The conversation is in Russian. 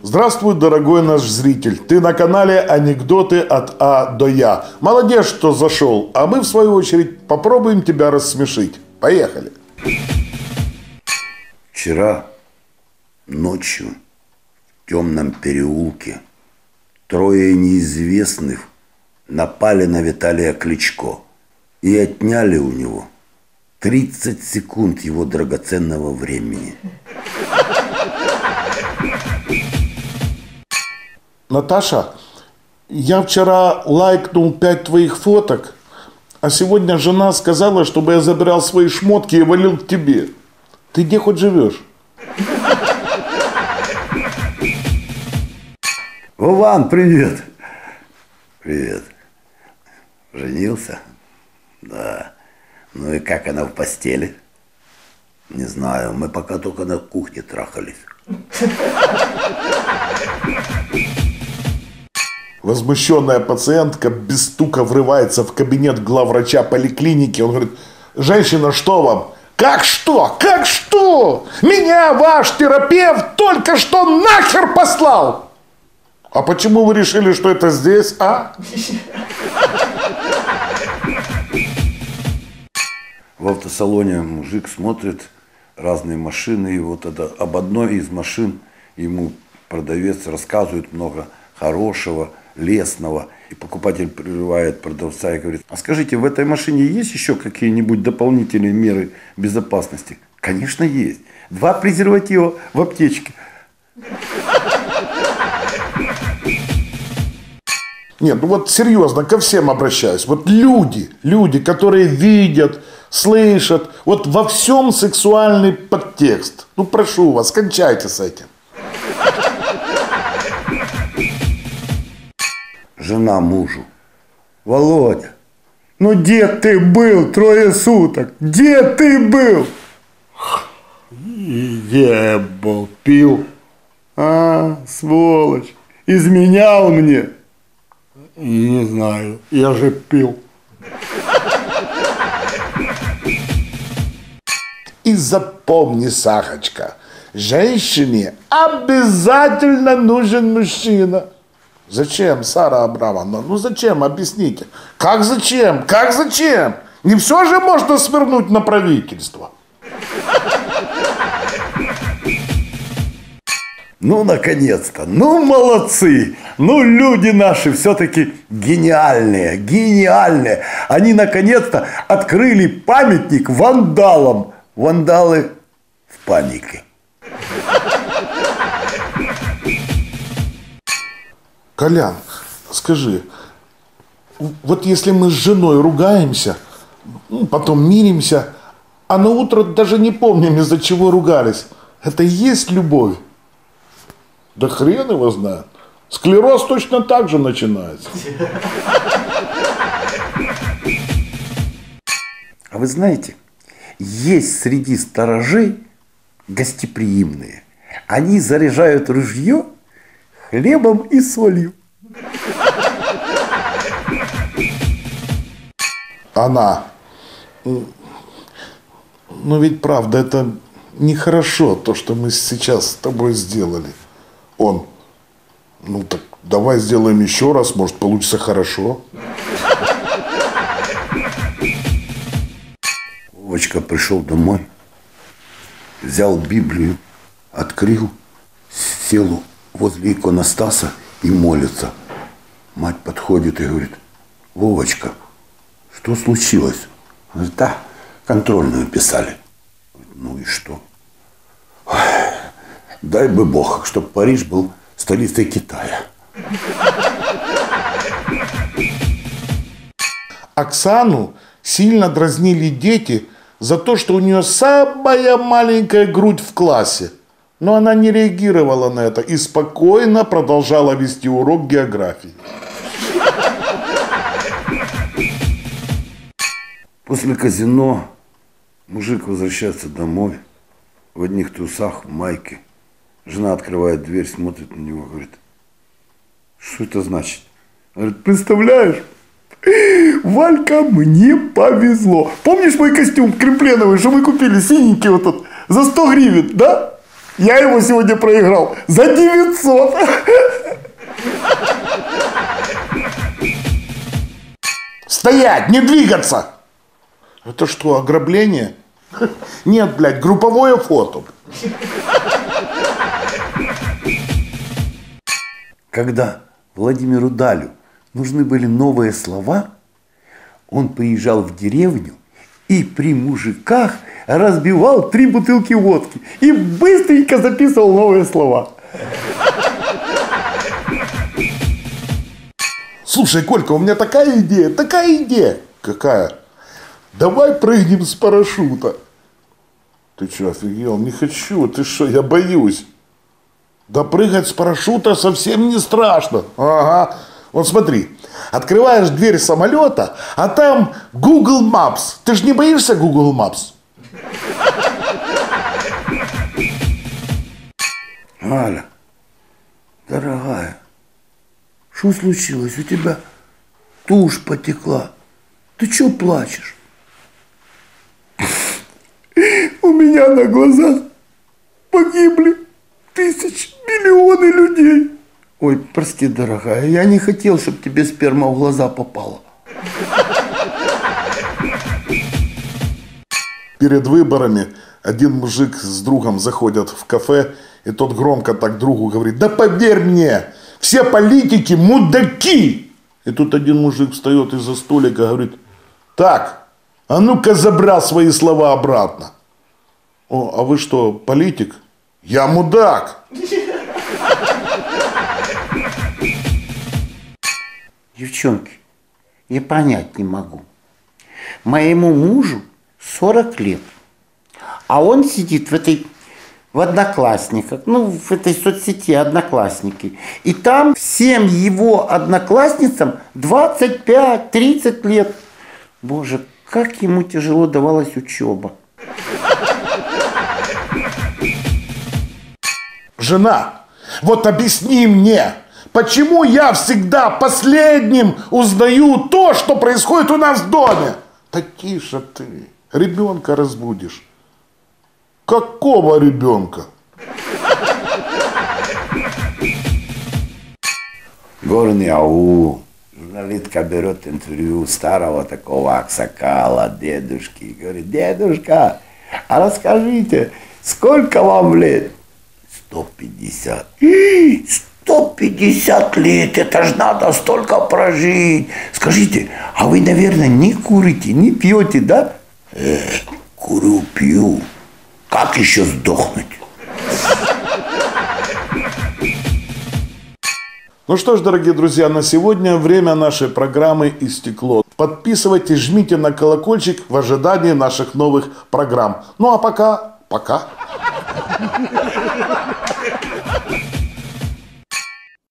Здравствуй, дорогой наш зритель. Ты на канале «Анекдоты от А до Я». Молодец, что зашел, а мы, в свою очередь, попробуем тебя рассмешить. Поехали. Вчера ночью в темном переулке трое неизвестных напали на Виталия Кличко и отняли у него 30 секунд его драгоценного времени. Наташа, я вчера лайкнул 5 твоих фоток, а сегодня жена сказала, чтобы я забирал свои шмотки и валил к тебе. Ты где хоть живешь? Вован, привет. Привет. Женился? Да. Ну и как она в постели? Не знаю, мы пока только на кухне трахались. Возмущенная пациентка без стука врывается в кабинет главврача поликлиники. Он говорит: женщина, что вам? Как что? Как что? Меня ваш терапевт только что нахер послал! А почему вы решили, что это здесь, а? В автосалоне мужик смотрит разные машины, и вот это, об одной из машин ему продавец рассказывает много хорошего, лестного. И покупатель прерывает продавца и говорит: а скажите, в этой машине есть еще какие-нибудь дополнительные меры безопасности? Конечно, есть. 2 презерватива в аптечке. Нет, ну вот серьезно, ко всем обращаюсь. Вот люди, которые видят, слышат, вот во всем сексуальный подтекст. Ну прошу вас, кончайте с этим. Жена мужу: Володя, ну где ты был 3 суток? Где ты был? Я был, пил. А, сволочь, изменял мне. Не знаю, я же пил. И запомни, Сахочка, женщине обязательно нужен мужчина. Зачем, Сара Абрамовна? Ну зачем? Объясните. Как зачем? Как зачем? Не все же можно свернуть на правительство. Ну, наконец-то, ну, молодцы, ну, люди наши все-таки гениальные, гениальные. Они, наконец-то, открыли памятник вандалам. Вандалы в панике. Колян, скажи, вот если мы с женой ругаемся, потом миримся, а на утро даже не помним, из-за чего ругались, это и есть любовь? Да хрен его знает. Склероз точно так же начинается. А вы знаете, есть среди сторожей гостеприимные. Они заряжают ружье хлебом и солью. Она. Но ведь правда, это нехорошо, то, что мы сейчас с тобой сделали. Он: ну так давай сделаем еще раз, может получится хорошо. Вовочка пришел домой, взял Библию, открыл, сел возле иконостаса и молится. Мать подходит и говорит: Вовочка, что случилось? Он говорит: да, контрольную писали. Ну и что? Ой, дай бы Бог, чтобы Париж был столицей Китая. Оксану сильно дразнили дети за то, что у нее самая маленькая грудь в классе. Но она не реагировала на это и спокойно продолжала вести урок географии. После казино мужик возвращается домой в одних трусах, в майке. Жена открывает дверь, смотрит на него, говорит: что это значит? Говорит: представляешь, Валька, мне повезло. Помнишь мой костюм кремпленовый, что мы купили, синенький вот тот, за 100 гривен, да? Я его сегодня проиграл за 900. Стоять, не двигаться! Это что, ограбление? Нет, блядь, групповое фото. Когда Владимиру Далю нужны были новые слова, он приезжал в деревню и при мужиках разбивал 3 бутылки водки и быстренько записывал новые слова. Слушай, Колька, у меня такая идея. Какая? Давай прыгнем с парашюта. Ты что, офигел? Не хочу. Ты что, я боюсь. Да прыгать с парашюта совсем не страшно. Ага. Вот смотри, открываешь дверь самолета, а там Google Maps. Ты же не боишься Google Maps? Галя, дорогая, что случилось? У тебя тушь потекла. Ты что плачешь? У меня на глазах погибли тысячи, миллионы людей. Ой, прости, дорогая, я не хотел, чтобы тебе сперма в глаза попала. Перед выборами один мужик с другом заходят в кафе, и тот громко так другу говорит: да поверь мне, все политики мудаки. И тут один мужик встает из-за столика и говорит: так, а ну-ка забрал свои слова обратно. О, а вы что, политик? Я мудак. Девчонки, я понять не могу. Моему мужу 40 лет, а он сидит в Одноклассниках, в этой соцсети Одноклассники. И там всем его одноклассницам 25-30 лет. Боже, как ему тяжело давалась учеба. Жена, вот объясни мне, почему я всегда последним узнаю то, что происходит у нас в доме? Да тише ты, ребенка разбудишь. Какого ребенка? Горный аул. Журналистка берет интервью старого такого аксакала, дедушки. Говорит: дедушка, а расскажите, сколько вам лет? 150. 150 лет, это ж надо столько прожить. Скажите, а вы, наверное, не курите, не пьете, да? Курю, пью. Как еще сдохнуть? Ну что ж, дорогие друзья, на сегодня время нашей программы истекло. Подписывайтесь, жмите на колокольчик в ожидании наших новых программ. Ну а пока.